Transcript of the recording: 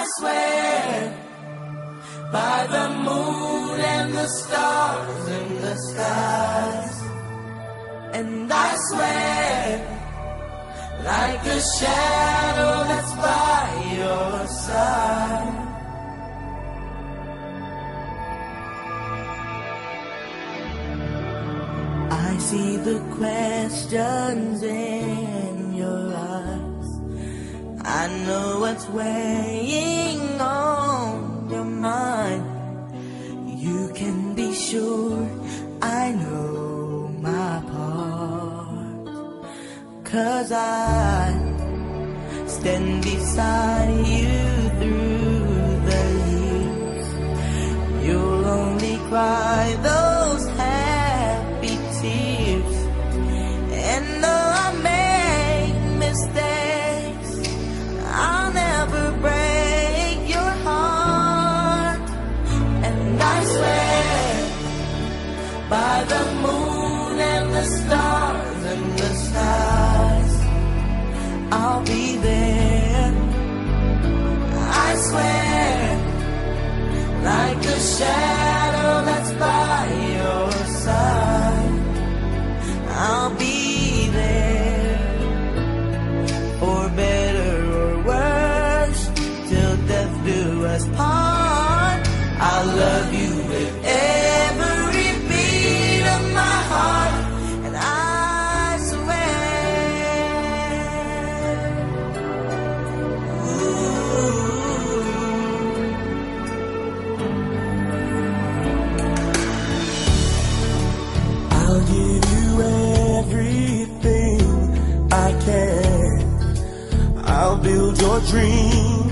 swear by the moon and the stars in the skies. And I swear like a shadow that's by your side. I see the questions in your eyes. I know what's weighing on your mind. You can be sure I know my part, 'cause I stand beside you through the years. You'll only cry those happy tears. And though I make mistakes, I'll never break your heart. And I swear by the moon and the stars and the skies, I'll be there. I swear like a shadow that's by your side. I'll be there for better or worse, till death do us part. I'll love you with every beat of my heart. And I swear, I'll give you everything I can. I'll build your dreams